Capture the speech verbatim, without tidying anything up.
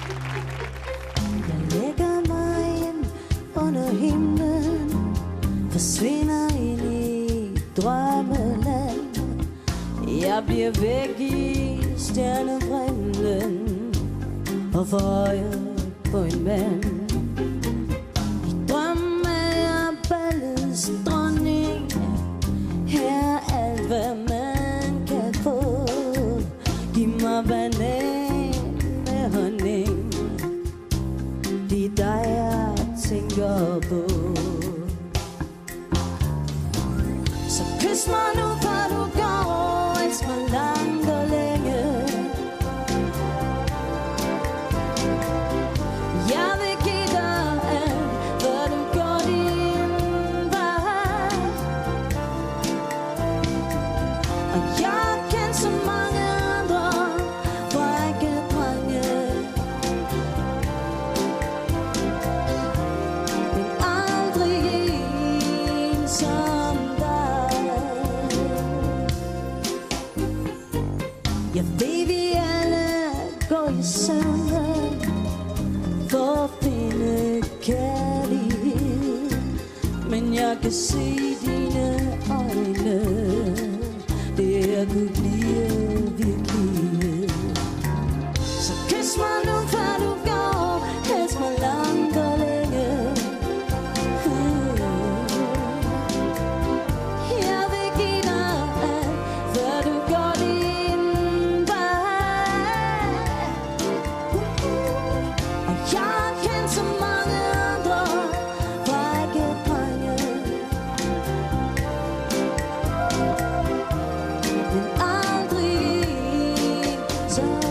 Jeg lægger mig ind under himlen, forsvinder ind i drømmeland. Jeg bliver væk i stjernevrimlen og får øje på en mand. I drøm er jeg ballets dronning. Her er alt hvad man kan få. Giv mig banan med honning. Det er dig jeg tænker på. Så kys mig nu før du går. Elsk mig langt og længe. Jeg vil give dig alt, hvor du går din vej. Og jeg kender så mange andre frække drenge, men aldrig en som dig. Jeg ved vi alle går i søvn for at finde kærlighed, men jeg kan se dine øjne, det her kunne blive virkelighed. Så kys mig nu før du går, elsk mig langt og længe. Uh. Jeg vil give dig alt, før du går din vej. Og jeg kender så mange andre frække drenge, men aldrig en som